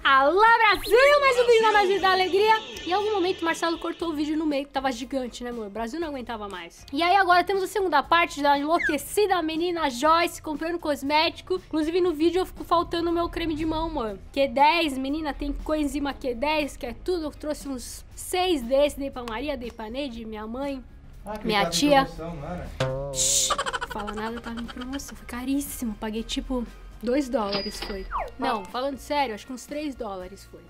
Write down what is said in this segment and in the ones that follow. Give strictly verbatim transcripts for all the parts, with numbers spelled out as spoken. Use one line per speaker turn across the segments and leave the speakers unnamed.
Alô, Brasil! Mais um vídeo na Magia da Alegria. Em algum momento o Marcelo cortou o vídeo no meio, que tava gigante, né, amor? O Brasil não aguentava mais. E aí agora temos a segunda parte da enlouquecida menina Joyce comprando cosmético. Inclusive no vídeo eu fico faltando o meu creme de mão, amor. Q dez, menina, tem coenzima Q dez, que é tudo. Eu trouxe uns seis desses, dei pra Maria, dei pra Neide, minha mãe,
ah,
minha tia.
Promoção, não era?
Shhh, não fala nada, tava em promoção. Foi caríssimo, paguei tipo... dois dólares foi. Não, falando sério, acho que uns três dólares foi.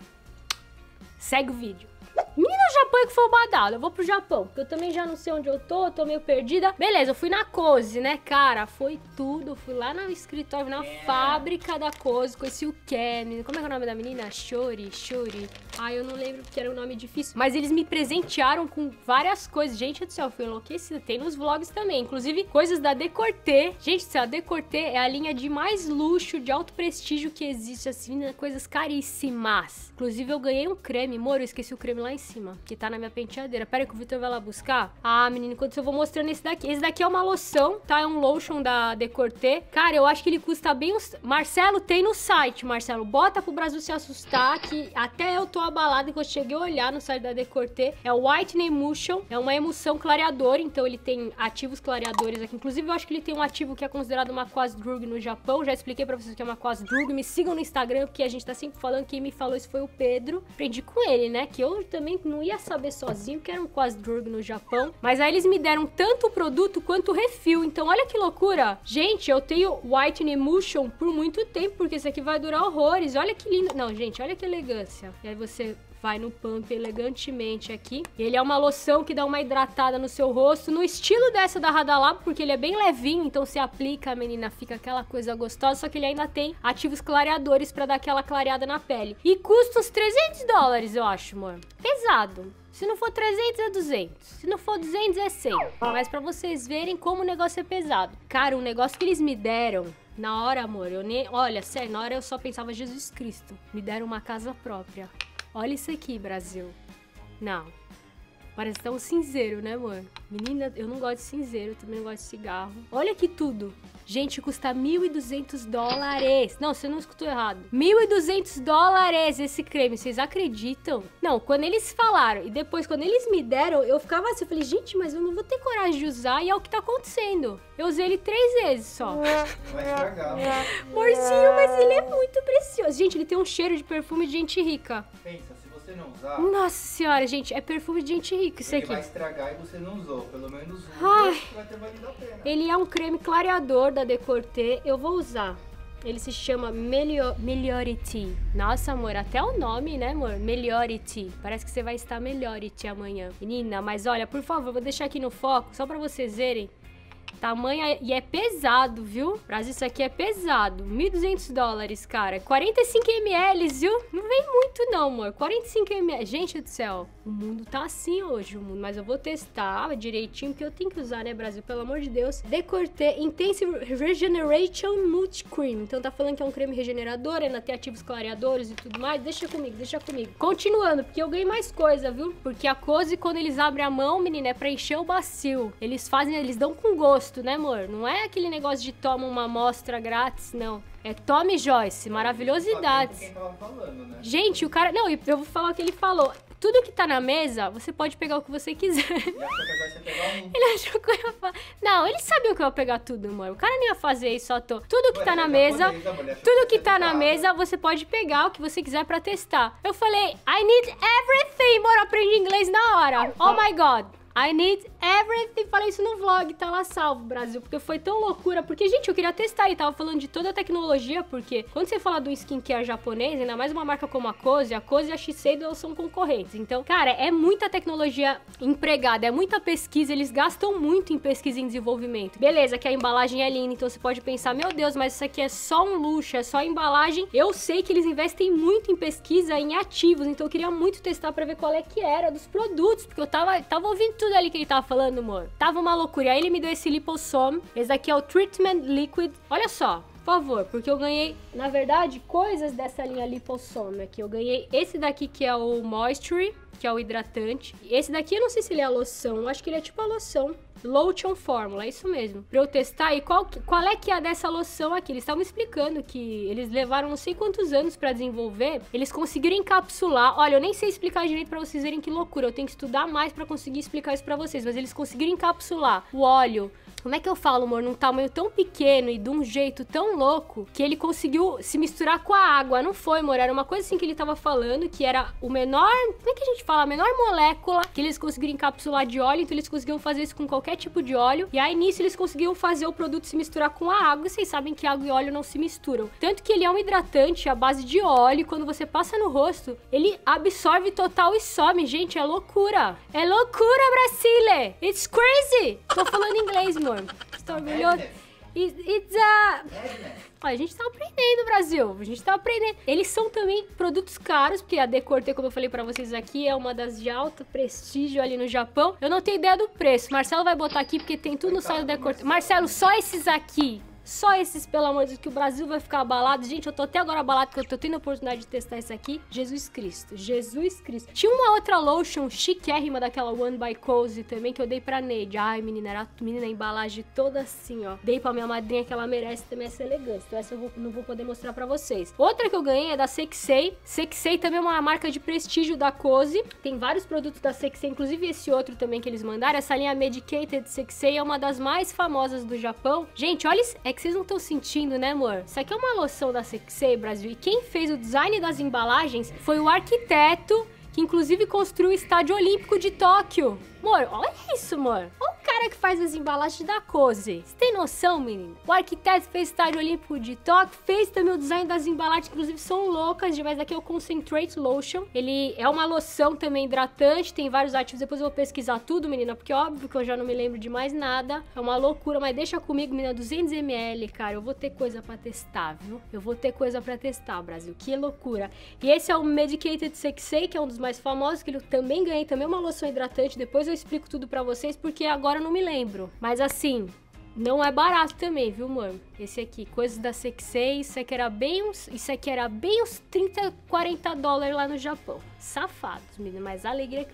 Segue o vídeo. Menina, o Japão é que foi o badalo. Eu vou pro Japão, porque eu também já não sei onde eu tô, tô meio perdida. Beleza, eu fui na Cozy, né, cara? Foi tudo. Eu fui lá no escritório, na yeah. fábrica da Cozy. Conheci o Ken. Como é que é o nome da menina? Shuri, Shuri. Ai, eu não lembro porque era um nome difícil. Mas eles me presentearam com várias coisas. Gente do céu, eu fui enlouquecida. Tem nos vlogs também. Inclusive, coisas da Décolleté. Gente do céu, a Décolleté é a linha de mais luxo, de alto prestígio que existe, assim, né? Coisas caríssimas. Inclusive, eu ganhei um creme. Moro, eu esqueci o creme lá em cima, que tá na minha penteadeira. Pera aí que o Vitor vai lá buscar. Ah, menino, enquanto eu vou mostrando esse daqui. Esse daqui é uma loção, tá? É um lotion da Décolleté. Cara, eu acho que ele custa bem uns... Marcelo, tem no site, Marcelo. Bota pro Brasil se assustar, que até eu tô abalada que eu cheguei a olhar no site da Décolleté. É o Whitening Emulsion. É uma emulsão clareadora, então ele tem ativos clareadores aqui. Inclusive, eu acho que ele tem um ativo que é considerado uma Quassdrug no Japão. Já expliquei pra vocês o que é uma Quassdrug. Me sigam no Instagram, porque a gente tá sempre falando. Quem me falou isso foi o Pedro. Aprendi com ele, né? Que eu também não ia saber sozinho, que era um Quassdrug no Japão. Mas aí eles me deram tanto o produto quanto o refil. Então, olha que loucura. Gente, eu tenho Whitening Emulsion por muito tempo, porque isso aqui vai durar horrores. Olha que lindo. Não, gente, olha que elegância. E aí você... vai no pump elegantemente aqui. Ele é uma loção que dá uma hidratada no seu rosto, no estilo dessa da Radalab, porque ele é bem levinho, então se aplica, a menina, fica aquela coisa gostosa, só que ele ainda tem ativos clareadores pra dar aquela clareada na pele. E custa uns trezentos dólares, eu acho, amor. Pesado. Se não for trezentos, é duzentos. Se não for duzentos, é cem. Mas pra vocês verem como o negócio é pesado. Cara, o negócio que eles me deram... Na hora, amor, eu nem... Olha, sério, na hora eu só pensava Jesus Cristo. Me deram uma casa própria. Olha isso aqui, Brasil. Não. Parece tão cinzeiro, né, amor? Menina, eu não gosto de cinzeiro, eu também não gosto de cigarro. Olha aqui tudo. Gente, custa mil e duzentos dólares. Não, você não escutou errado. mil e duzentos dólares esse creme, vocês acreditam? Não, quando eles falaram e depois quando eles me deram, eu ficava assim, eu falei, gente, mas eu não vou ter coragem de usar e é o que tá acontecendo. Eu usei ele três vezes só.
Vai estragar.
Morcinho, mas ele é muito precioso. Gente, ele tem um cheiro de perfume de gente rica.
Pensa, se você não usar...
Nossa senhora, gente, é perfume de gente rica isso aqui.
Ele vai estragar e você não usou. Pelo menos usa,
Ai,
vai ter valido a pena.
Ele é um creme clareador da Décolleté. Eu vou usar. Ele se chama Melior, Meliority. Nossa, amor, até o nome, né, amor? Meliority. Parece que você vai estar Meliority amanhã. Menina, mas olha, por favor, vou deixar aqui no foco, só pra vocês verem. Tamanho, e é pesado, viu? Brasil, isso aqui é pesado. mil e duzentos dólares, cara. quarenta e cinco mililitros, viu? Não vem muito não, amor. quarenta e cinco mililitros. Gente do céu, o mundo tá assim hoje, o mundo. Mas eu vou testar direitinho, porque eu tenho que usar, né, Brasil? Pelo amor de Deus. Décolleté Intensive Regeneration Multi Cream. Então tá falando que é um creme regenerador, ainda tem ativos clareadores e tudo mais. Deixa comigo, deixa comigo. Continuando, porque eu ganhei mais coisa, viu? Porque a Cozy, quando eles abrem a mão, menina, é pra encher o bacio. Eles fazem, eles dão com gosto, né, amor? Não é aquele negócio de toma uma amostra grátis, não. É Tome Joyce, maravilhosidades.
Quem tava falando, né?
Gente, o cara... Não, eu vou falar o que ele falou. Tudo que tá na mesa, você pode pegar o que você quiser.
Ele achou que agora você pegar um.
Ele achou que eu ia falar... Não, eles sabiam que eu ia pegar tudo, amor. O cara não ia fazer isso à toa. Tudo que
Ué,
tá na
é
mesa...
japonês, amor,
Tudo que
você
tá na
tava.
mesa, você pode pegar o que você quiser pra testar. Eu falei, I need everything, amor. Eu aprendi inglês na hora. Oh my God. I need everything. Falei isso no vlog, tá lá salvo, Brasil. Porque foi tão loucura. Porque, gente, eu queria testar. Ele tava falando de toda a tecnologia. Porque quando você fala do skincare japonês, ainda mais uma marca como a Cozy, a Cozy e a Shiseido são concorrentes. Então, cara, é muita tecnologia empregada, é muita pesquisa. Eles gastam muito em pesquisa e desenvolvimento. Beleza, que a embalagem é linda. Então você pode pensar, meu Deus, mas isso aqui é só um luxo, é só embalagem. Eu sei que eles investem muito em pesquisa, em ativos. Então eu queria muito testar pra ver qual é que era dos produtos. Porque eu tava, tava ouvindo tudo ali que ele tava falando, amor. Tava uma loucura. E aí ele me deu esse liposome. Esse daqui é o Treatment Liquid. Olha só. favor, porque eu ganhei, na verdade, coisas dessa linha Liposome aqui. Eu ganhei esse daqui que é o Moisture, que é o hidratante. Esse daqui eu não sei se ele é a loção, eu acho que ele é tipo a loção. Lotion Formula, é isso mesmo. Pra eu testar, e qual, qual é que é dessa loção aqui? Eles estavam explicando que eles levaram não sei quantos anos pra desenvolver. Eles conseguiram encapsular. Olha, eu nem sei explicar direito pra vocês verem que loucura. Eu tenho que estudar mais pra conseguir explicar isso pra vocês. Mas eles conseguiram encapsular o óleo. Como é que eu falo, amor? Num tamanho tão pequeno e de um jeito tão louco que ele conseguiu se misturar com a água. Não foi, amor? Era uma coisa assim que ele tava falando, que era o menor... Como é que a gente fala? A menor molécula que eles conseguiram encapsular de óleo. Então eles conseguiam fazer isso com qualquer tipo de óleo. E aí, nisso, eles conseguiam fazer o produto se misturar com a água. E vocês sabem que água e óleo não se misturam. Tanto que ele é um hidratante à base de óleo. E quando você passa no rosto, ele absorve total e some. Gente, é loucura. É loucura, Brasile! It's crazy! Tô falando inglês, amor. Estou orgulhoso. It, it's a... Ó, a gente tá aprendendo, Brasil. A gente tá aprendendo. Eles são também produtos caros, porque a Decorté, como eu falei pra vocês aqui, é uma das de alto prestígio ali no Japão. Eu não tenho ideia do preço. Marcelo vai botar aqui, porque tem tudo no site da Decorté. Marcelo, só esses aqui. Só esses, pelo amor de Deus, que o Brasil vai ficar abalado. Gente, eu tô até agora abalado, porque eu tô tendo a oportunidade de testar isso aqui. Jesus Cristo, Jesus Cristo. Tinha uma outra lotion chiquérrima daquela One by Cozy também, que eu dei pra Neide. Ai, menina, era menina, a embalagem toda assim, ó. Dei pra minha madrinha, que ela merece também essa elegância. Então essa eu vou, não vou poder mostrar pra vocês. Outra que eu ganhei é da Sexay. Sexay também é uma marca de prestígio da Cozy. Tem vários produtos da Sexay, inclusive esse outro também que eles mandaram. Essa linha Medicated Sexay é uma das mais famosas do Japão. Gente, olha, é que vocês não estão sentindo, né, amor? Isso aqui é uma loção da Sexay, Brasil. E quem fez o design das embalagens foi o arquiteto que, inclusive, construiu o Estádio Olímpico de Tóquio. Amor, olha isso, amor. Olha o cara que faz as embalagens da Cozy. Você tem noção, menino? O arquiteto fez o Estádio Olímpico de Tóquio, fez também o design das embalagens, que inclusive são loucas demais. Aqui é o Concentrate Lotion. Ele é uma loção também hidratante, tem vários ativos. Depois eu vou pesquisar tudo, menina, porque óbvio que eu já não me lembro de mais nada. É uma loucura, mas deixa comigo, menina, duzentos mililitros, cara. Eu vou ter coisa pra testar, viu? Eu vou ter coisa pra testar, Brasil. Que loucura. E esse é o Medicated Sexay, que é um dos mais famosos, que eu também ganhei. Também uma loção hidratante. Depois eu explico tudo pra vocês, porque agora eu não me lembro. Mas assim, não é barato também, viu, amor? Esse aqui, coisas da Sexay, isso aqui era bem uns, isso aqui era bem uns trinta, quarenta dólares lá no Japão. Safados, menina, mas a alegria que...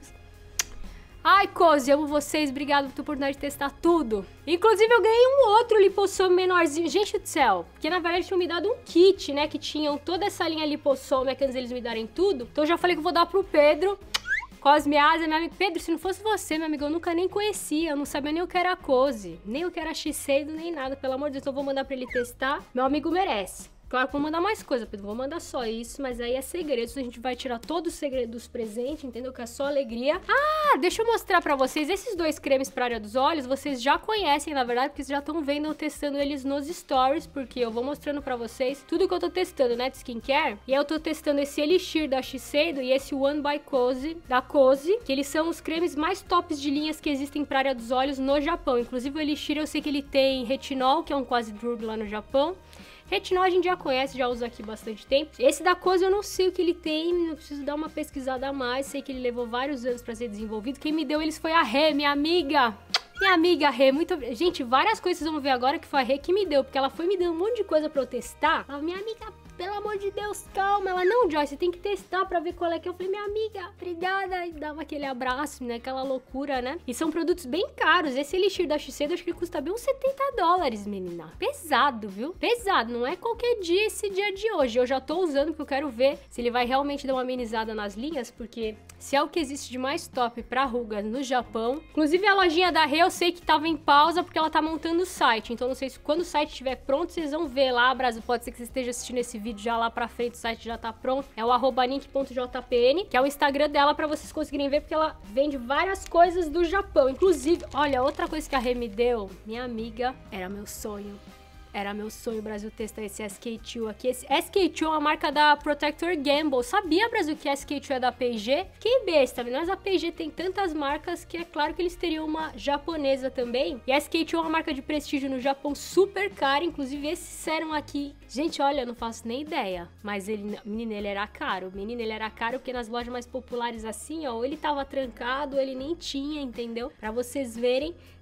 Ai, Cozy, amo vocês, obrigado por ter oportunidade de testar tudo. Inclusive, eu ganhei um outro lipossome menorzinho. Gente do céu, porque na verdade tinham me dado um kit, né, que tinham toda essa linha lipossome, que antes eles me darem tudo. Então eu já falei que eu vou dar pro Pedro. Cosme Asa, meu amigo. Pedro, se não fosse você, meu amigo, eu nunca nem conhecia. Eu não sabia nem o que era Cozy, nem o que era Shiseido, nem nada. Pelo amor de Deus, então eu vou mandar pra ele testar. Meu amigo merece. Claro que vou mandar mais coisa, Pedro. Vou mandar só isso, mas aí é segredo. A gente vai tirar todo o segredo dos presentes, entendeu? Que é só alegria. Ah, deixa eu mostrar pra vocês. Esses dois cremes pra área dos olhos, vocês já conhecem, na verdade, porque vocês já estão vendo eu testando eles nos stories, porque eu vou mostrando pra vocês tudo que eu tô testando, né, de skincare. E aí eu tô testando esse Elixir da Shiseido e esse One by Cozy, da Cozy, que eles são os cremes mais tops de linhas que existem pra área dos olhos no Japão. Inclusive o Elixir, eu sei que ele tem retinol, que é um quase drug lá no Japão. Retinol a gente já conhece, já usa aqui bastante tempo. Esse da Cozy eu não sei o que ele tem, eu preciso dar uma pesquisada a mais. Sei que ele levou vários anos pra ser desenvolvido. Quem me deu eles foi a Rê, minha amiga. Minha amiga Rê, muito... Gente, várias coisas vocês vão ver agora que foi a Rê que me deu, porque ela foi me dando um monte de coisa pra eu testar. Ela, minha amiga, pelo amor de Deus, calma. Ela, não, Joyce, você tem que testar pra ver qual é que eu falei, minha amiga, obrigada. E dava aquele abraço, né, aquela loucura, né? E são produtos bem caros. Esse Elixir da Shiseido, acho que ele custa bem uns setenta dólares, menina. Pesado, viu? Pesado, não é qualquer dia esse dia de hoje. Eu já tô usando porque eu quero ver se ele vai realmente dar uma amenizada nas linhas, porque se é o que existe de mais top pra rugas no Japão. Inclusive a lojinha da Rê, eu sei que tava em pausa porque ela tá montando o site. Então não sei se quando o site estiver pronto, vocês vão ver lá, Brasil. Pode ser que você esteja assistindo esse vídeo já lá pra frente, o site já tá pronto. É o arroba nink ponto j p n, que é o Instagram dela pra vocês conseguirem ver, porque ela vende várias coisas do Japão. Inclusive, olha, outra coisa que a Rê me deu, minha amiga, era meu sonho. Era meu sonho, Brasil, testar esse S K dois aqui. Esse S K dois é uma marca da Protector Gamble. Sabia, Brasil, que S K dois é da P e G? Fiquei besta, mas a P e G tem tantas marcas que é claro que eles teriam uma japonesa também. E a S K dois é uma marca de prestígio no Japão super cara. Inclusive, esse sérum aqui... Gente, olha, eu não faço nem ideia. Mas ele, menino, ele era caro. Menino, ele era caro porque nas lojas mais populares assim, ó, ou ele tava trancado, ou ele nem tinha, entendeu? Pra vocês verem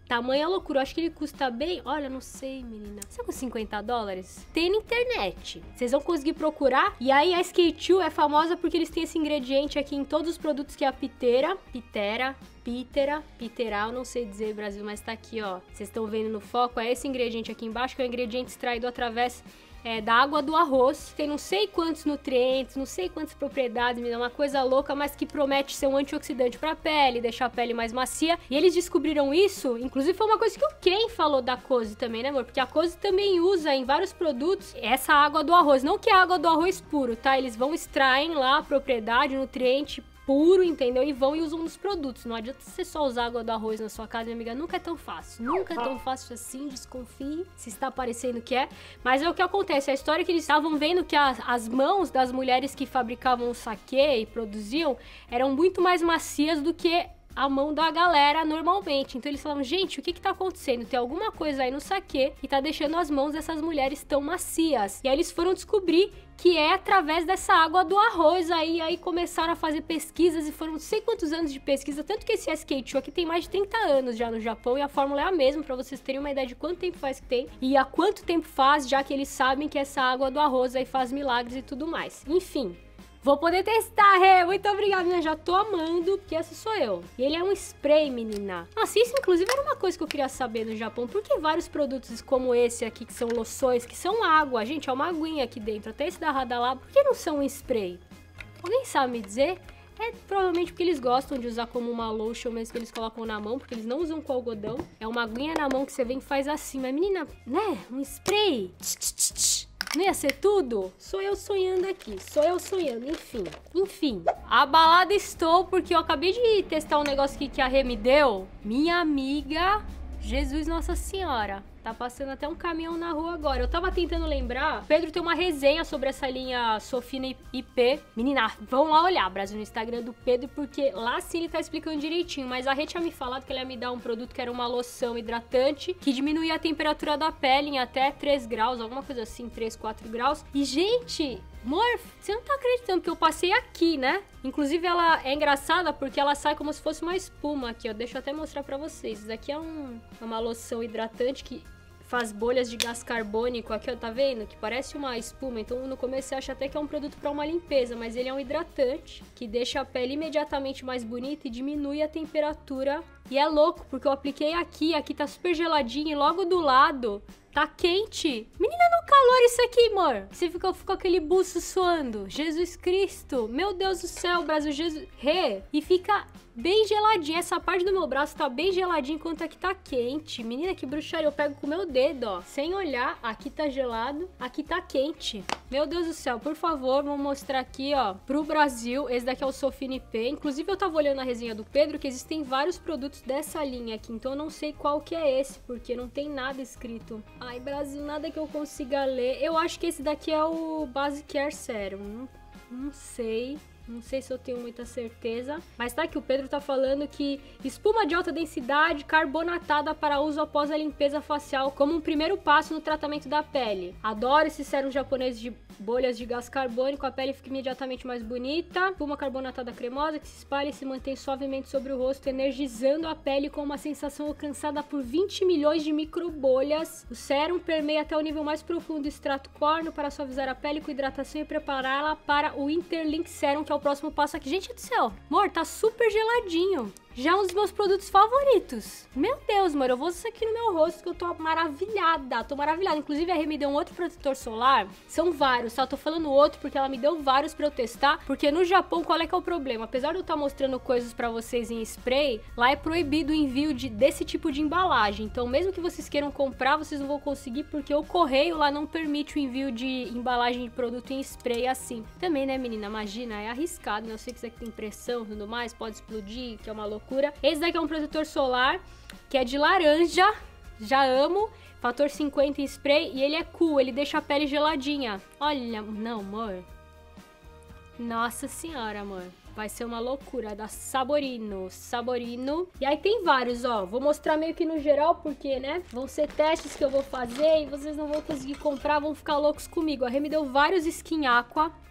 Tamanha loucura. Eu acho que ele custa bem... Olha, não sei, menina. Será que cinquenta dólares? Tem na internet. Vocês vão conseguir procurar. E aí, a S K dois é famosa porque eles têm esse ingrediente aqui em todos os produtos, que é a pitera. Pitera. Pítera, piteral, não sei dizer Brasil, mas tá aqui, ó. Vocês estão vendo no foco, é esse ingrediente aqui embaixo, que é o ingrediente extraído através é, da água do arroz. Tem não sei quantos nutrientes, não sei quantas propriedades, me dá uma coisa louca, mas que promete ser um antioxidante pra pele, deixar a pele mais macia. E eles descobriram isso, inclusive foi uma coisa que o Ken falou da Cozy também, né, amor? Porque a Cozy também usa em vários produtos essa água do arroz. Não que é água do arroz puro, tá? Eles vão extraem lá a propriedade, nutriente puro, entendeu? E vão e usam nos produtos. Não adianta você só usar água do arroz na sua casa, minha amiga. Nunca é tão fácil. Nunca é tão fácil assim. Desconfie se está parecendo que é. Mas é o que acontece. A história é que eles estavam vendo que as, as mãos das mulheres que fabricavam o saquê e produziam eram muito mais macias do que a mão da galera normalmente. Então eles falaram, gente, o que que tá acontecendo? Tem alguma coisa aí no saquê que tá deixando as mãos dessas mulheres tão macias. E aí eles foram descobrir que é através dessa água do arroz aí, aí começaram a fazer pesquisas e foram não sei quantos anos de pesquisa, tanto que esse S K dois aqui tem mais de trinta anos já no Japão e a fórmula é a mesma, pra vocês terem uma ideia de quanto tempo faz que tem e há quanto tempo faz, já que eles sabem que essa água do arroz aí faz milagres e tudo mais. Enfim, vou poder testar, Rê. Muito obrigada, menina. Já tô amando, porque essa sou eu. E ele é um spray, menina. Nossa, isso inclusive era uma coisa que eu queria saber no Japão. Por que vários produtos como esse aqui, que são loções, que são água, gente, é uma aguinha aqui dentro, até esse da Radalab, por que não são um spray? Alguém sabe me dizer? É provavelmente porque eles gostam de usar como uma lotion mesmo, que eles colocam na mão, porque eles não usam com algodão. É uma aguinha na mão que você vem e faz assim. Mas, menina, né? Um spray. Tch, tch, tch, tch. Não ia ser tudo? Sou eu sonhando aqui, sou eu sonhando, enfim. Enfim, abalada estou porque eu acabei de testar um negócio aqui que a Rê me deu. Minha amiga, Jesus Nossa Senhora. Tá passando até um caminhão na rua agora. Eu tava tentando lembrar. O Pedro tem uma resenha sobre essa linha Sofina I P. Menina, vão lá olhar, Brasil, no Instagram do Pedro, porque lá sim ele tá explicando direitinho. Mas a Rê tinha me falado que ela ia me dar um produto que era uma loção hidratante, que diminuía a temperatura da pele em até três graus, alguma coisa assim, três, quatro graus. E, gente, amor, você não tá acreditando que eu passei aqui, né? Inclusive, ela é engraçada porque ela sai como se fosse uma espuma aqui, ó. Deixa eu até mostrar pra vocês. Isso aqui é um, uma loção hidratante que faz bolhas de gás carbônico aqui, ó, tá vendo? Que parece uma espuma. Então, no começo você acha até que é um produto pra uma limpeza, mas ele é um hidratante que deixa a pele imediatamente mais bonita e diminui a temperatura. E é louco, porque eu apliquei aqui, aqui tá super geladinho e logo do lado tá quente. Menina, no calor isso aqui, amor. Você ficou, ficou aquele buço suando. Jesus Cristo. Meu Deus do céu, Brasil. Jesus. Rê. E fica bem geladinho. Essa parte do meu braço tá bem geladinho enquanto aqui tá quente. Menina, que bruxaria. Eu pego com o meu dedo, ó. Sem olhar. Aqui tá gelado. Aqui tá quente. Meu Deus do céu. Por favor, vou mostrar aqui, ó, pro Brasil. Esse daqui é o Sofina I P. Inclusive, eu tava olhando a resenha do Pedro que existem vários produtos dessa linha aqui. Então, eu não sei qual que é esse, porque não tem nada escrito. Ai, Brasil, nada que eu consiga ler. Eu acho que esse daqui é o Basic Care Serum. Não, não sei. Não sei se eu tenho muita certeza. Mas tá aqui, o Pedro tá falando que espuma de alta densidade carbonatada para uso após a limpeza facial como um primeiro passo no tratamento da pele. Adoro esse sérum japonês de bolhas de gás carbônico. A pele fica imediatamente mais bonita. Espuma carbonatada cremosa que se espalha e se mantém suavemente sobre o rosto, energizando a pele com uma sensação alcançada por vinte milhões de microbolhas. O sérum permeia até o nível mais profundo do extrato córneo para suavizar a pele com hidratação e prepará-la para o Interlink Serum, que é o próximo passo aqui. Gente do céu, amor, tá super geladinho. Já um dos meus produtos favoritos. Meu Deus, amor, eu vou usar isso aqui no meu rosto que eu tô maravilhada. Tô maravilhada. Inclusive, a Rê me deu um outro protetor solar. São vários, tá? Eu tô falando outro porque ela me deu vários pra eu testar. Porque no Japão, qual é que é o problema? Apesar de eu estar mostrando coisas pra vocês em spray, lá é proibido o envio de, desse tipo de embalagem. Então, mesmo que vocês queiram comprar, vocês não vão conseguir porque o correio lá não permite o envio de embalagem de produto em spray assim. Também, né, menina? Imagina, é arriscado, né? Eu sei que isso aqui tem pressão e tudo mais, pode explodir, que é uma loucura. Esse daqui é um protetor solar que é de laranja, já amo, fator cinquenta em spray e ele é cool, ele deixa a pele geladinha. Olha, não, amor. Nossa senhora, amor. Vai ser uma loucura, da Saborino, Saborino. E aí tem vários, ó, vou mostrar meio que no geral, porque, né, vão ser testes que eu vou fazer e vocês não vão conseguir comprar, vão ficar loucos comigo. A Rê me deu vários Skin Aqua,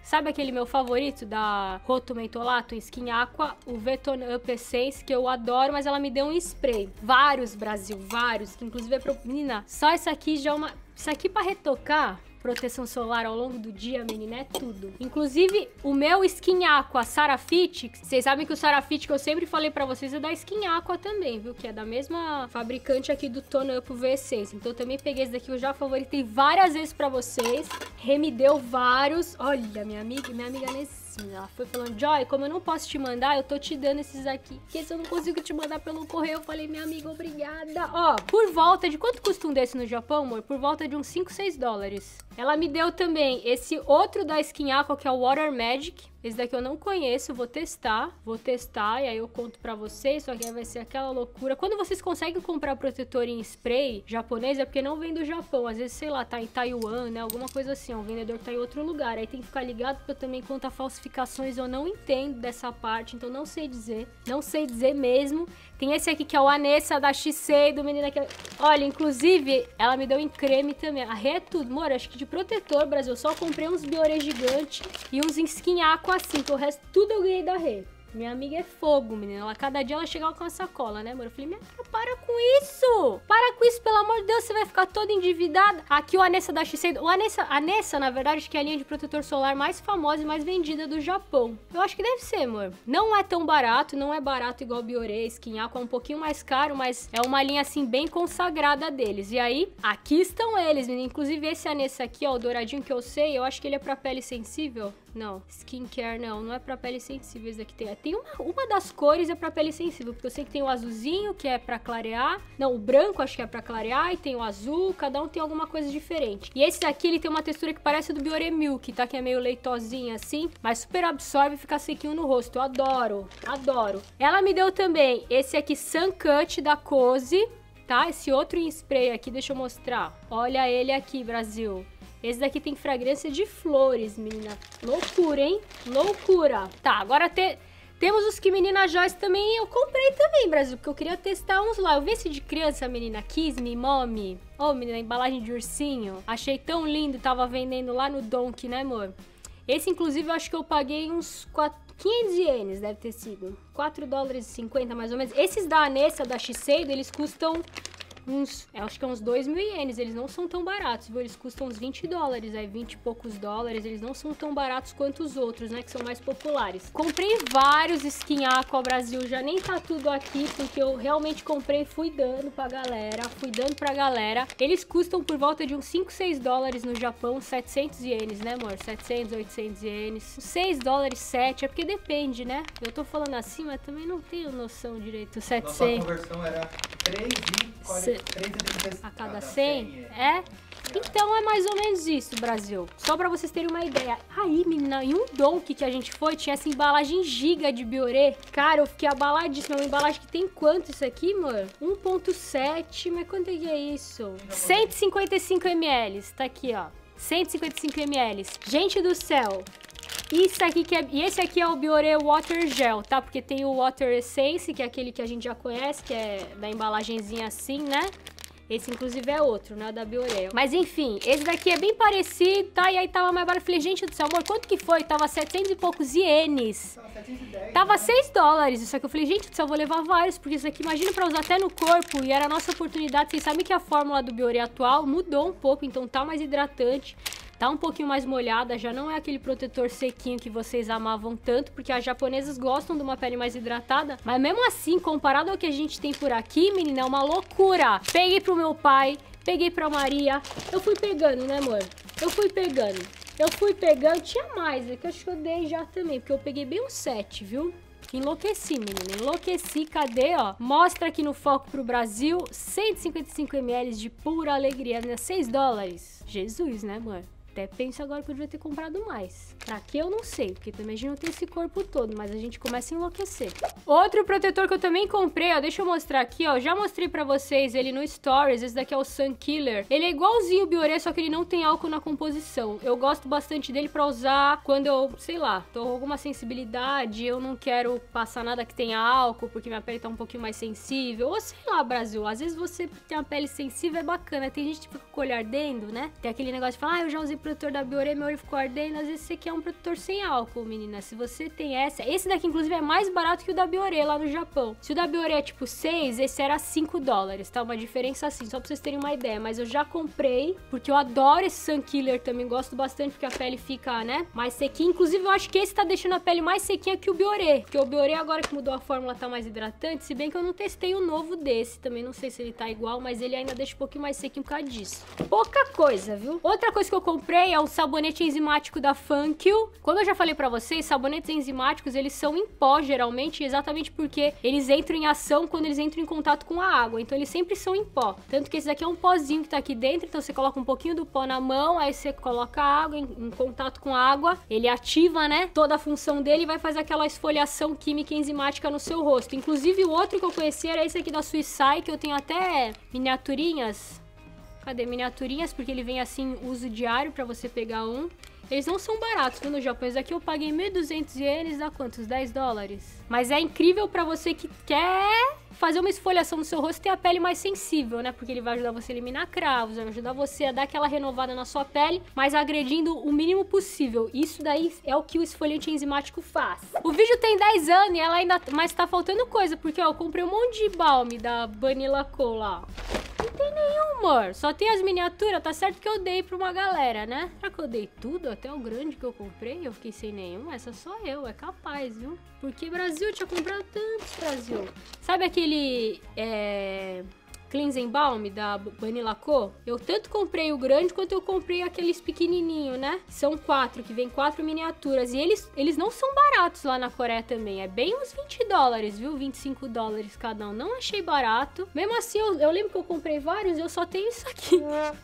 Sabe aquele meu favorito da Roto Mentolato, Skin Aqua, o V-Tone Up Essence, que eu adoro, mas ela me deu um spray. Vários, Brasil, vários, que inclusive é pra... Menina, só isso aqui já é uma... Isso aqui pra retocar... Proteção solar ao longo do dia, menina, é tudo. Inclusive, o meu Skin Aqua Sarafit, vocês sabem que o Sarafit que eu sempre falei pra vocês é da Skin Aqua também, viu? Que é da mesma fabricante aqui do Tone Up V seis. Então eu também peguei esse daqui, eu já favoritei várias vezes pra vocês. Remy deu vários. Olha, minha amiga, minha amiga nesse... Ela foi falando, Joy, como eu não posso te mandar, eu tô te dando esses aqui. Porque se eu não consigo te mandar pelo correio, eu falei, minha amiga, obrigada. Ó, por volta de... Quanto custa um desse no Japão, amor? Por volta de uns cinco, seis dólares. Ela me deu também esse outro da Skin Aqua, que é o Water Magic. Esse daqui eu não conheço, vou testar. Vou testar e aí eu conto pra vocês. Só que aí vai ser aquela loucura. Quando vocês conseguem comprar protetor em spray japonês, é porque não vem do Japão. Às vezes, sei lá, tá em Taiwan, né? Alguma coisa assim. Ó, o vendedor tá em outro lugar. Aí tem que ficar ligado, porque eu também, quanto a falsificações, eu não entendo dessa parte. Então não sei dizer. Não sei dizer mesmo. Tem esse aqui que é o Anessa da Shiseido, menina que... Olha, inclusive, ela me deu em creme também. A Rê é tudo. Amor, acho que de protetor, Brasil, eu só comprei uns Bioré gigante e uns Skin Aqua assim, que o resto tudo eu ganhei da Rê. Minha amiga é fogo, menina. Ela, cada dia ela chegava com uma sacola, né, amor? Eu falei, minha amiga, para com isso! Para com isso, pelo amor de Deus, você vai ficar toda endividada. Aqui o Anessa da Shiseido. O Anessa, Anessa, na verdade, acho que é a linha de protetor solar mais famosa e mais vendida do Japão. Eu acho que deve ser, amor. Não é tão barato, não é barato igual Bioré, Skin Aqua, é um pouquinho mais caro, mas é uma linha, assim, bem consagrada deles. E aí, aqui estão eles, menina. Inclusive, esse Anessa aqui, ó, o douradinho que eu sei, eu acho que ele é pra pele sensível. Não, skincare não, não é pra pele sensível esse daqui. Tem, tem uma, uma das cores é pra pele sensível, porque eu sei que tem o azulzinho, que é pra clarear. Não, o branco acho que é pra clarear, e tem o azul, cada um tem alguma coisa diferente. E esse daqui, ele tem uma textura que parece do Bioré Milk, tá? Que é meio leitosinha assim, mas super absorve e fica sequinho no rosto. Eu adoro, adoro. Ela me deu também esse aqui, Sun Cut da Cozy, tá? Esse outro em spray aqui, deixa eu mostrar. Olha ele aqui, Brasil. Esse daqui tem fragrância de flores, menina. Loucura, hein? Loucura. Tá, agora te... temos os que menina Joyce também eu comprei também, Brasil, porque eu queria testar uns lá. Eu vi esse de criança, menina, Kiss Me, Mommy. Ô, oh, menina, embalagem de ursinho. Achei tão lindo, tava vendendo lá no Donki, né, amor? Esse, inclusive, eu acho que eu paguei uns quinhentos ienes, deve ter sido. quatro dólares e cinquenta, mais ou menos. Esses da Anessa, da Shiseido, eles custam... uns, eu acho que é uns dois mil ienes, eles não são tão baratos, viu? Eles custam uns vinte dólares, aí vinte e poucos dólares, eles não são tão baratos quanto os outros, né, que são mais populares. Comprei vários Skin Aqua Brasil, já nem tá tudo aqui, porque eu realmente comprei e fui dando pra galera, fui dando pra galera. Eles custam por volta de uns cinco, seis dólares no Japão, setecentos ienes, né, amor? setecentos, oitocentos ienes, seis dólares, sete, é porque depende, né? Eu tô falando assim, mas também não tenho noção direito, setecentos.
Nossa conversão era três e quarenta.
A cada cem? É? Então é mais ou menos isso, Brasil. Só pra vocês terem uma ideia. Aí, menina, em um Donki que a gente foi, tinha essa embalagem giga de Bioré. Cara, eu fiquei abaladíssima. É uma embalagem que tem quanto isso aqui, amor? um ponto sete, mas quanto é que é isso? cento e cinquenta e cinco mililitros. Tá aqui, ó. cento e cinquenta e cinco mililitros. Gente do céu. Isso aqui que é... E esse aqui é o Bioré Water Gel, tá? Porque tem o Water Essence, que é aquele que a gente já conhece, que é da embalagenzinha assim, né? Esse, inclusive, é outro, né? Da Bioré. Mas, enfim, esse daqui é bem parecido, tá? E aí tava mais barato. Falei, gente do céu, amor, quanto que foi? Tava setecentos e poucos ienes. Tava setecentos e dez. Tava né? seis dólares. Isso aqui eu falei, gente do céu, eu vou levar vários, porque isso aqui, imagina pra usar até no corpo. E era a nossa oportunidade. Vocês sabem que a fórmula do Bioré atual mudou um pouco, então tá mais hidratante. Tá um pouquinho mais molhada, já não é aquele protetor sequinho que vocês amavam tanto, porque as japonesas gostam de uma pele mais hidratada, mas mesmo assim, comparado ao que a gente tem por aqui, menina, é uma loucura. Peguei pro meu pai, peguei pra Maria, eu fui pegando, né, amor? Eu fui pegando, eu fui pegando, tinha mais, é que eu acho que eu dei já também, porque eu peguei bem uns sete, viu? Enlouqueci, menina, enlouqueci, cadê, ó? Mostra aqui no foco pro Brasil, cento e cinquenta e cinco mililitros de pura alegria, né? seis dólares. Jesus, né, amor? Até penso agora que eu devia ter comprado mais. Pra que eu não sei, porque também a gente não tem esse corpo todo, mas a gente começa a enlouquecer. Outro protetor que eu também comprei, ó, deixa eu mostrar aqui, ó, já mostrei pra vocês ele no Stories, esse daqui é o Sun Killer. Ele é igualzinho o Bioré, só que ele não tem álcool na composição. Eu gosto bastante dele pra usar quando eu, sei lá, tô com alguma sensibilidade, eu não quero passar nada que tenha álcool, porque minha pele tá um pouquinho mais sensível, ou sei lá, Brasil, às vezes você tem uma pele sensível, é bacana, tem gente que fica com o olho ardendo, né? Tem aquele negócio de falar, ah, eu já usei protetor da Bioré, meu olho ficou ardendo. Às vezes você quer um protetor sem álcool, menina. Se você tem essa... Esse daqui, inclusive, é mais barato que o da Bioré lá no Japão. Se o da Bioré é tipo seis, esse era cinco dólares, tá? Uma diferença assim, só pra vocês terem uma ideia. Mas eu já comprei, porque eu adoro esse Sun Killer também. Gosto bastante, porque a pele fica, né, mais sequinha. Inclusive, eu acho que esse tá deixando a pele mais sequinha que o Bioré. Porque o Bioré, agora que mudou a fórmula, tá mais hidratante. Se bem que eu não testei o novo desse. Também não sei se ele tá igual, mas ele ainda deixa um pouquinho mais sequinho por causa disso. Pouca coisa, viu? Outra coisa que eu comprei é o sabonete enzimático da Funkyu. Como eu já falei pra vocês, sabonetes enzimáticos, eles são em pó, geralmente, exatamente porque eles entram em ação quando eles entram em contato com a água. Então, eles sempre são em pó. Tanto que esse daqui é um pozinho que tá aqui dentro, então você coloca um pouquinho do pó na mão, aí você coloca a água em, em contato com a água, ele ativa, né, toda a função dele e vai fazer aquela esfoliação química enzimática no seu rosto. Inclusive, o outro que eu conheci era esse aqui da Suicide, que eu tenho até miniaturinhas. Cadê? Miniaturinhas, porque ele vem assim, uso diário pra você pegar um. Eles não são baratos, viu, no Japão. Esse aqui eu paguei mil e duzentos ienes, dá quantos? dez dólares? Mas é incrível pra você que quer fazer uma esfoliação no seu rosto e ter a pele mais sensível, né? Porque ele vai ajudar você a eliminar cravos, vai ajudar você a dar aquela renovada na sua pele, mas agredindo o mínimo possível. Isso daí é o que o esfoliante enzimático faz. O vídeo tem dez anos e ela ainda... Mas tá faltando coisa, porque, ó, eu comprei um monte de balme da Vanilla Co lá. Não tem nenhum, amor. Só tem as miniaturas. Tá certo que eu dei pra uma galera, né? Será que eu dei tudo? Até o grande que eu comprei? Eu fiquei sem nenhum? Essa só eu. É capaz, viu? Porque Brasil, eu tinha comprado tantos, Brasil. Sabe aquele... É... Cleansing Balm da Vanilla Co. Eu tanto comprei o grande quanto eu comprei aqueles pequenininhos, né? São quatro, que vem quatro miniaturas. E eles, eles não são baratos lá na Coreia também. É bem uns vinte dólares, viu? vinte e cinco dólares cada um. Não achei barato. Mesmo assim, eu, eu lembro que eu comprei vários e eu só tenho isso aqui.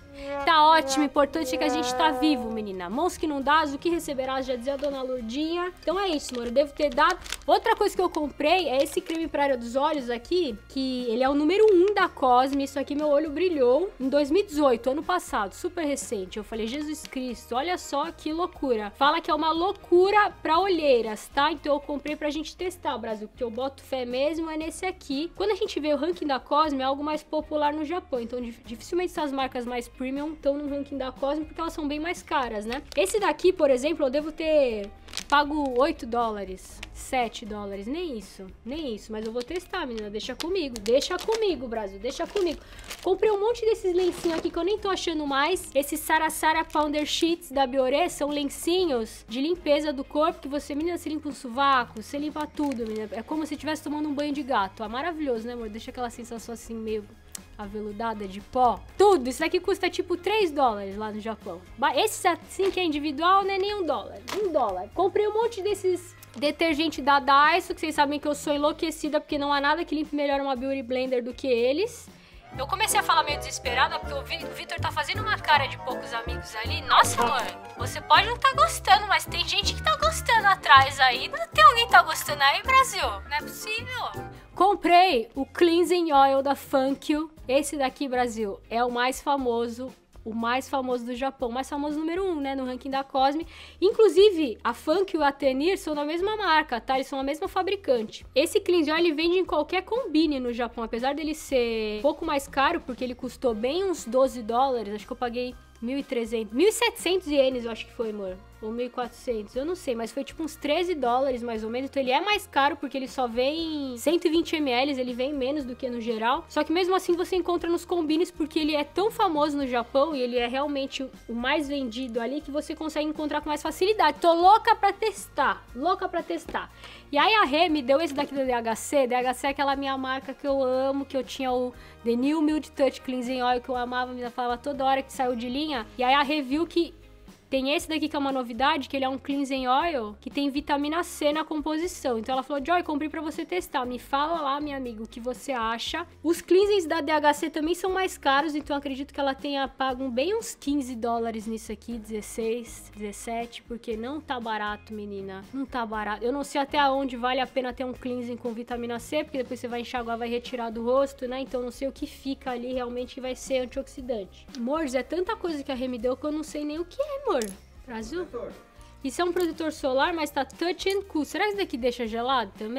Tá ótimo, importante é que a gente tá vivo, menina. Mãos que não dás, o que receberás, já dizia a dona Lourdinha. Então é isso, amor, eu devo ter dado. Outra coisa que eu comprei é esse creme pra área dos olhos aqui, que ele é o número um da Cosme. Isso aqui, meu olho brilhou em dois mil e dezoito, ano passado, super recente. Eu falei, Jesus Cristo, olha só que loucura. Fala que é uma loucura pra olheiras, tá? Então eu comprei pra gente testar, Brasil, porque eu boto fé mesmo é nesse aqui. Quando a gente vê o ranking da Cosme, é algo mais popular no Japão, então dificilmente essas marcas mais premium estão no ranking da Cosme, porque elas são bem mais caras, né? Esse daqui, por exemplo, eu devo ter pago oito dólares, sete dólares, nem isso, nem isso, mas eu vou testar, menina, deixa comigo, deixa comigo, Brasil, deixa comigo. Comprei um monte desses lencinhos aqui que eu nem tô achando mais, esses Sarasara Powder Sheets da Bioré, são lencinhos de limpeza do corpo, que você, menina, você limpa o sovaco, você limpa tudo, menina, é como se estivesse tomando um banho de gato, é maravilhoso, né, amor? Deixa aquela sensação assim, meio... aveludada de pó, tudo. Isso aqui custa tipo três dólares lá no Japão. Esse assim que é individual, não é nem um dólar, um dólar. Comprei um monte desses detergente da Daiso, que vocês sabem que eu sou enlouquecida, porque não há nada que limpe melhor uma Beauty Blender do que eles. Eu comecei a falar meio desesperada, porque o Vitor tá fazendo uma cara de poucos amigos ali. Nossa, amor, você pode não tá gostando, mas tem gente que tá gostando atrás aí. Não tem alguém que tá gostando aí, Brasil? Não é possível. Comprei o Cleansing Oil da Funkyu. Esse daqui, Brasil, é o mais famoso, o mais famoso do Japão. O mais famoso número um, né, no ranking da Cosme. Inclusive, a Funkyu e a Tenir são da mesma marca, tá? Eles são a mesma fabricante. Esse Cleansing Oil, ele vende em qualquer combine no Japão. Apesar dele ser um pouco mais caro, porque ele custou bem uns doze dólares. Acho que eu paguei mil e trezentos, mil e setecentos ienes, eu acho que foi, amor. Ou mil e quatrocentos, eu não sei, mas foi tipo uns treze dólares mais ou menos. Então ele é mais caro porque ele só vem cento e vinte mililitros, ele vem menos do que no geral. Só que mesmo assim você encontra nos combines porque ele é tão famoso no Japão e ele é realmente o mais vendido ali que você consegue encontrar com mais facilidade. Tô louca pra testar, louca pra testar. E aí a Rê me deu esse daqui da D H C. D H C é aquela minha marca que eu amo, que eu tinha o The New Mild Touch Cleansing Oil, que eu amava, me falava toda hora que saiu de linha. E aí a Rê viu que tem esse daqui que é uma novidade, que ele é um Cleansing Oil, que tem vitamina C na composição. Então ela falou, Joy, comprei pra você testar. Me fala lá, minha amiga, o que você acha. Os cleansings da D H C também são mais caros, então acredito que ela tenha pago bem uns quinze dólares nisso aqui, dezesseis, dezessete, porque não tá barato, menina. Não tá barato. Eu não sei até onde vale a pena ter um cleansing com vitamina C, porque depois você vai enxaguar, vai retirar do rosto, né? Então não sei o que fica ali realmente que vai ser antioxidante. Amor, é tanta coisa que a Rê me deu que eu não sei nem o que é, amor. Brasil? Isso é um protetor solar, mas tá touch and cool. Será que isso daqui deixa gelado também?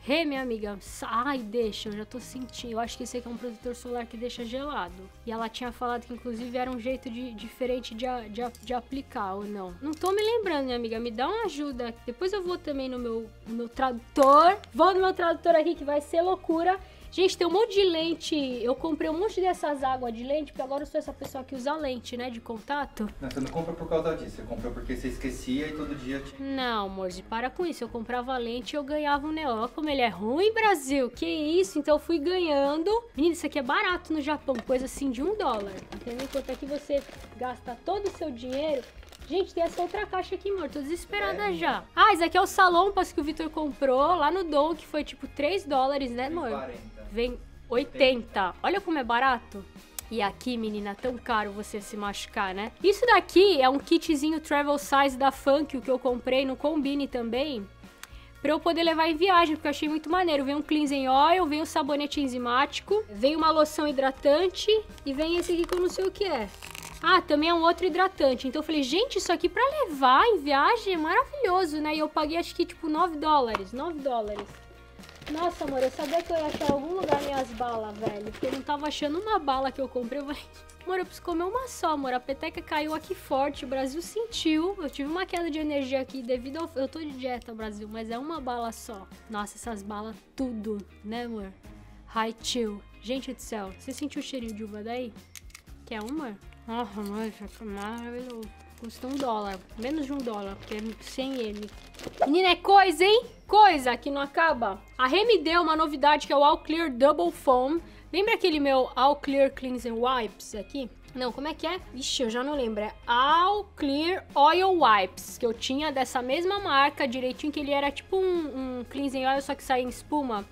Rê, minha amiga. Ai, deixa, eu já tô sentindo. Eu acho que esse aqui é um protetor solar que deixa gelado. E ela tinha falado que, inclusive, era um jeito de, diferente de, de, de aplicar, ou não. Não tô me lembrando, minha amiga. Me dá uma ajuda. Depois eu vou também no meu, no meu tradutor. Vou no meu tradutor aqui, que vai ser loucura. Gente, tem um monte de lente. Eu comprei um monte dessas águas de lente, porque agora eu sou essa pessoa que usa lente, né, de contato.
Não, você não compra por causa disso. Você comprou porque você esquecia e todo dia tinha.
Não, amorzinho, para com isso. Eu comprava lente e eu ganhava um negócio. Olha como ele é ruim, Brasil. Que isso? Então eu fui ganhando. Menina, isso aqui é barato no Japão. Coisa assim de um dólar. Entendeu? Enquanto aqui você gasta todo o seu dinheiro. Gente, tem essa outra caixa aqui, amor. Tô desesperada é. já. Ah, esse aqui é o Salompas que o Vitor comprou lá no Dom, que foi tipo três dólares, né, amor?
quarenta.
Vem oitenta. Olha como é barato. E aqui, menina, tão caro você se machucar, né? Isso daqui é um kitzinho travel size da Funk, o que eu comprei no Combine também, pra eu poder levar em viagem, porque eu achei muito maneiro. Vem um cleansing oil, vem um sabonete enzimático, vem uma loção hidratante e vem esse aqui que eu não sei o que é. Ah, também é um outro hidratante. Então eu falei, gente, isso aqui pra levar em viagem é maravilhoso, né? E eu paguei acho que tipo nove dólares, nove dólares. Nossa, amor, eu sabia que eu ia achar em algum lugar minhas balas, velho. Porque eu não tava achando uma bala que eu comprei. Eu falei, amor, eu preciso comer uma só, amor. A peteca caiu aqui forte, o Brasil sentiu. Eu tive uma queda de energia aqui devido ao... Eu tô de dieta, Brasil, mas é uma bala só. Nossa, essas balas tudo, né, amor? High chill. Gente do céu, você sentiu o cheirinho de uva daí? Quer uma? Nossa, amor, isso aqui é maravilhoso. Custa um dólar, menos de um dólar, porque é cem ienes. Menina, é coisa, hein? Coisa que não acaba. A Rê me deu uma novidade que é o All Clear Double Foam. Lembra aquele meu All Clear Cleansing Wipes aqui? Não, como é que é? Ixi, eu já não lembro. É All Clear Oil Wipes, que eu tinha dessa mesma marca, direitinho, que ele era tipo um, um cleansing oil, só que sai em espuma.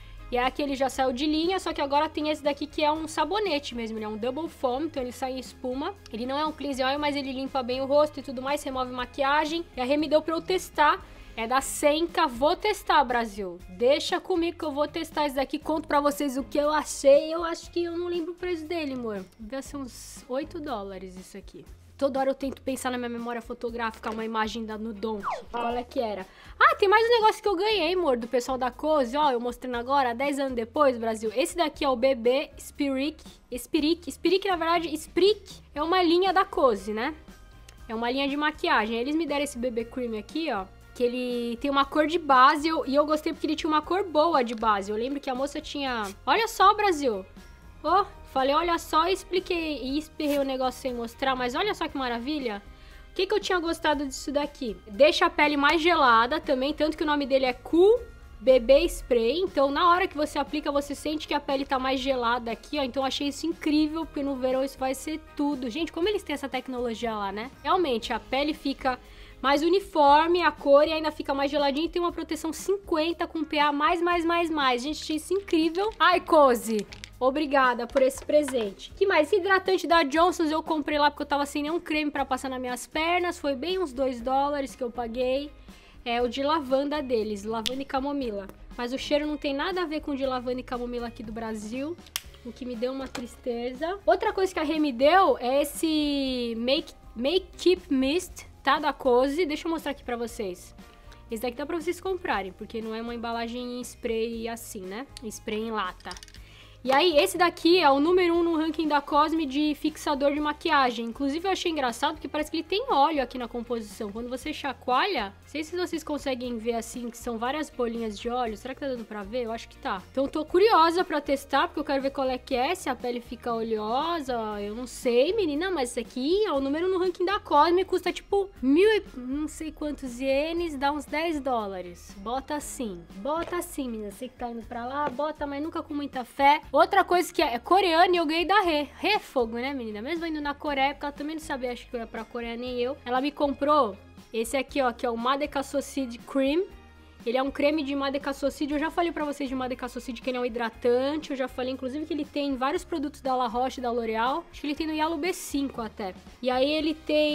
E aqui ele já saiu de linha, só que agora tem esse daqui que é um sabonete mesmo, ele é um double foam, então ele sai em espuma. Ele não é um cleansing oil, mas ele limpa bem o rosto e tudo mais, remove maquiagem. E a Rê me deu pra eu testar, é da Senka, vou testar, Brasil. Deixa comigo que eu vou testar esse daqui, conto pra vocês o que eu achei. Eu acho que eu não lembro o preço dele, amor. Deve ser uns oito dólares isso aqui. Toda hora eu tento pensar na minha memória fotográfica uma imagem da no Dom. Qual é que era? Ah, tem mais um negócio que eu ganhei, amor, do pessoal da Cozy. Ó, eu mostrando agora, dez anos depois, Brasil. Esse daqui é o B B Spirik. Spirik. Spirik, na verdade, Sprik é uma linha da Cozy, né? É uma linha de maquiagem. Eles me deram esse B B Cream aqui, ó. Que ele tem uma cor de base. E eu gostei porque ele tinha uma cor boa de base. Eu lembro que a moça tinha... Olha só, Brasil. Ó... Oh, falei, olha só, e expliquei e esperrei o negócio sem mostrar, mas olha só que maravilha. O que que eu tinha gostado disso daqui? Deixa a pele mais gelada também, tanto que o nome dele é Cool B B Spray. Então, na hora que você aplica, você sente que a pele tá mais gelada aqui, ó. Então, eu achei isso incrível, porque no verão isso vai ser tudo. Gente, como eles têm essa tecnologia lá, né? Realmente, a pele fica mais uniforme, a cor, e ainda fica mais geladinha. E tem uma proteção cinquenta com P A mais, mais, mais, mais. Gente, achei isso incrível. Ai, Cozy, obrigada por esse presente. Que mais? Esse hidratante da Johnson's eu comprei lá porque eu tava sem nenhum creme pra passar nas minhas pernas. Foi bem uns dois dólares que eu paguei. É o de lavanda deles, lavanda e camomila. Mas o cheiro não tem nada a ver com o de lavanda e camomila aqui do Brasil, o que me deu uma tristeza. Outra coisa que a Rê me deu é esse Make, Make Keep Mist, tá? Da Cozy. Deixa eu mostrar aqui pra vocês. Esse daqui dá pra vocês comprarem, porque não é uma embalagem em spray assim, né? Spray em lata. E aí, esse daqui é o número um no ranking da Cosme de fixador de maquiagem. Inclusive, eu achei engraçado porque parece que ele tem óleo aqui na composição. Quando você chacoalha, não sei se vocês conseguem ver assim, que são várias bolinhas de óleo. Será que tá dando pra ver? Eu acho que tá. Então, tô curiosa pra testar, porque eu quero ver qual é que é, se a pele fica oleosa. Eu não sei, menina, mas esse aqui é o número um no ranking da Cosme. Custa, tipo, mil e não sei quantos ienes, dá uns dez dólares. Bota assim. Bota assim, menina. Você que tá indo pra lá, bota, mas nunca com muita fé. Outra coisa que é, é coreana e eu ganhei da Rê. Rê é fogo, né, menina? Mesmo indo na Coreia, porque ela também não sabia, acho que eu ia pra Coreia, nem eu. Ela me comprou esse aqui, ó, que é o Madecasocid Cream. Ele é um creme de Madecasocid. Eu já falei pra vocês de Madecasocid que ele é um hidratante. Eu já falei, inclusive, que ele tem vários produtos da La Roche e da L'Oreal. Acho que ele tem no Yellow B cinco até. E aí ele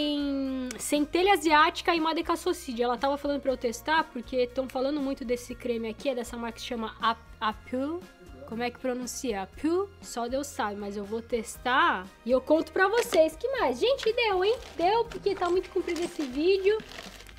tem centelha asiática e Madecasocid. Ela tava falando pra eu testar, porque estão falando muito desse creme aqui. É dessa marca que se chama Apu. Como é que pronuncia? Piu, só Deus sabe, mas eu vou testar e eu conto pra vocês. Que mais? Gente, deu, hein? Deu, porque tá muito comprido esse vídeo.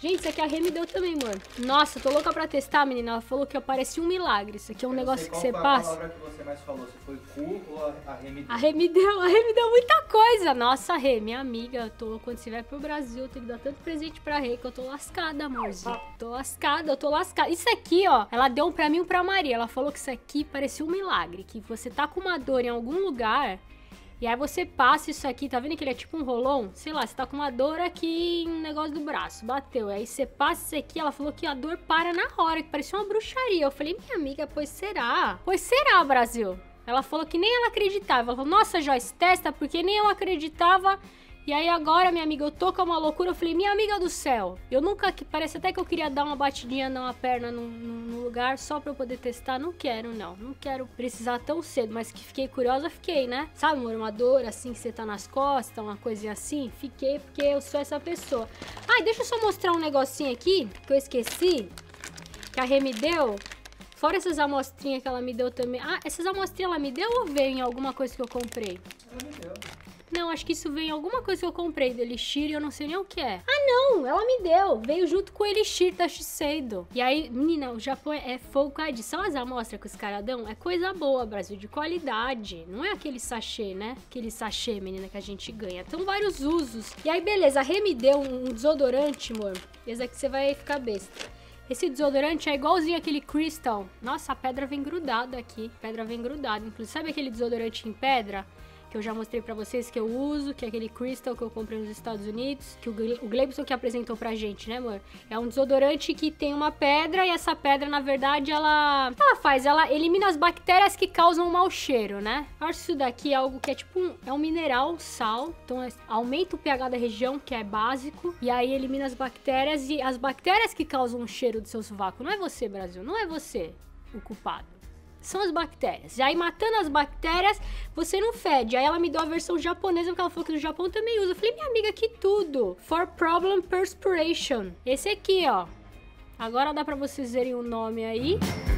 Gente, isso aqui a Rê me deu também, amor. Nossa, tô louca pra testar, menina. Ela falou que parecia um milagre. Isso aqui é um
Eu
negócio que você
qual
passa.
Qual foi a palavra que você mais falou? Se foi cu ou a, a Rê me deu?
A Rê me deu, a Rê me deu muita coisa. Nossa, Rê, minha amiga, eu tô, quando você vai pro Brasil, eu tenho que dar tanto presente pra Rê que eu tô lascada, amorzinho. Tô lascada, eu tô lascada. Isso aqui, ó, ela deu um pra mim e um pra Maria. Ela falou que isso aqui parecia um milagre. Que você tá com uma dor em algum lugar... E aí você passa isso aqui, tá vendo que ele é tipo um rolão? Sei lá, você tá com uma dor aqui no negócio do braço, bateu. Aí você passa isso aqui, ela falou que a dor para na hora, que parecia uma bruxaria. Eu falei, minha amiga, pois será? Pois será, Brasil? Ela falou que nem ela acreditava. Ela falou, nossa, Joyce, testa, porque nem eu acreditava. E aí agora, minha amiga, eu tô com uma loucura. Eu falei, minha amiga do céu, eu nunca... Parece até que eu queria dar uma batidinha na perna no, no, no lugar só pra eu poder testar. Não quero, não. Não quero precisar tão cedo. Mas que fiquei curiosa, fiquei, né? Sabe, amor, uma dor assim que você tá nas costas, uma coisinha assim? Fiquei porque eu sou essa pessoa. Ai, deixa eu só mostrar um negocinho aqui que eu esqueci. Que a Rê me deu. Fora essas amostrinhas que ela me deu também. Ah, essas amostrinhas ela me deu ou veio em alguma coisa que eu comprei?
Ela me deu.
Não, acho que isso veio em alguma coisa que eu comprei do Elixir e eu não sei nem o que é. Ah, não! Ela me deu! Veio junto com o Elixir da Shiseido. E aí, menina, o Japão é folcado. Só as amostras que os caras dão é coisa boa, Brasil, de qualidade. Não é aquele sachê, né? Aquele sachê, menina, que a gente ganha. Então, vários usos. E aí, beleza, a Rê me deu um desodorante, amor. Esse aqui você vai ficar besta. Esse desodorante é igualzinho aquele Crystal. Nossa, a pedra vem grudada aqui. A pedra vem grudada. Inclusive, sabe aquele desodorante em pedra? Que eu já mostrei pra vocês que eu uso, que é aquele Crystal que eu comprei nos Estados Unidos, que o Gleibson que apresentou pra gente, né, amor? É um desodorante que tem uma pedra e essa pedra, na verdade, ela... O que ela faz? Ela elimina as bactérias que causam um mau cheiro, né? Eu acho que isso daqui é algo que é tipo um... É um mineral, sal, então é... aumenta o pH da região, que é básico, e aí elimina as bactérias e as bactérias que causam o cheiro do seu sovaco. Não é você, Brasil, não é você o culpado. São as bactérias. E aí, matando as bactérias, você não fede. Aí ela me deu a versão japonesa, porque ela falou que no Japão também usa. Eu falei, minha amiga, que tudo. For Problem Perspiration. Esse aqui, ó. Agora dá pra vocês verem o nome aí.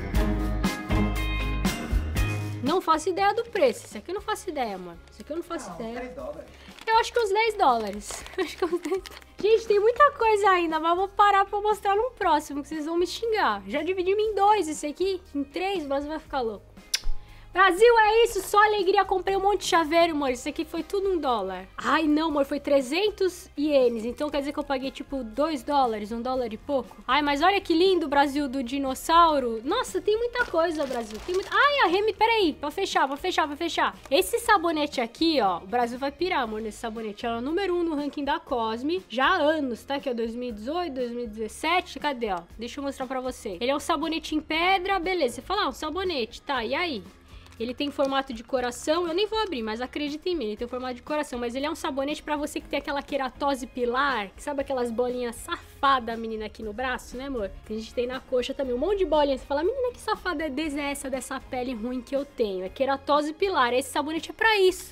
Não faço ideia do preço. Esse aqui eu não faço ideia, mano. Esse aqui eu não faço
Não,
ideia.
dez dólares.
Eu acho que uns dez dólares. Acho que uns dez... Gente, tem muita coisa ainda, mas eu vou parar pra mostrar no próximo, que vocês vão me xingar. Já dividimos em dois esse aqui, em três, mas vai ficar louco. Brasil, é isso, só alegria. Comprei um monte de chaveiro, amor. Isso aqui foi tudo um dólar. Ai, não, amor, foi trezentos ienes. Então quer dizer que eu paguei, tipo, dois dólares, um dólar e pouco. Ai, mas olha que lindo, Brasil, do dinossauro. Nossa, tem muita coisa, Brasil. Tem muita... Ai, a Remy, peraí, pra fechar, pra fechar, pra fechar. Esse sabonete aqui, ó, o Brasil vai pirar, amor, nesse sabonete. Ela é o número um no ranking da Cosme. Já há anos, tá? Que é dois mil e dezoito, dois mil e dezessete. Cadê, ó? Deixa eu mostrar pra você. Ele é um sabonete em pedra, beleza. Você fala, ah, um sabonete, tá, e aí? Ele tem formato de coração, eu nem vou abrir, mas acredita em mim, ele tem formato de coração. Mas ele é um sabonete pra você que tem aquela queratose pilar, que sabe aquelas bolinhas safadas, menina, aqui no braço, né, amor? Que a gente tem na coxa também, um monte de bolinhas. Você fala, menina, que safada é essa dessa pele ruim que eu tenho? É queratose pilar, esse sabonete é pra isso.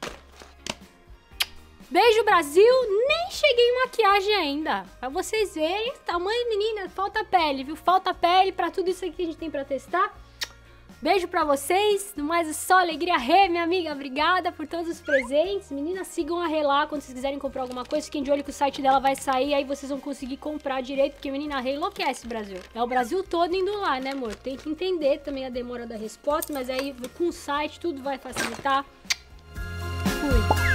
Beijo, Brasil! Nem cheguei em maquiagem ainda. Pra vocês verem, tamanho, menina, falta pele, viu? Falta pele pra tudo isso aqui que a gente tem pra testar. Beijo pra vocês, no mais é só alegria. Rê, minha amiga, obrigada por todos os presentes. Meninas, sigam a Rê lá quando vocês quiserem comprar alguma coisa. Fiquem de olho que o site dela vai sair, aí vocês vão conseguir comprar direito, porque menina, a Rê enlouquece, Brasil. É o Brasil todo indo lá, né, amor? Tem que entender também a demora da resposta, mas aí com o site tudo vai facilitar. Fui.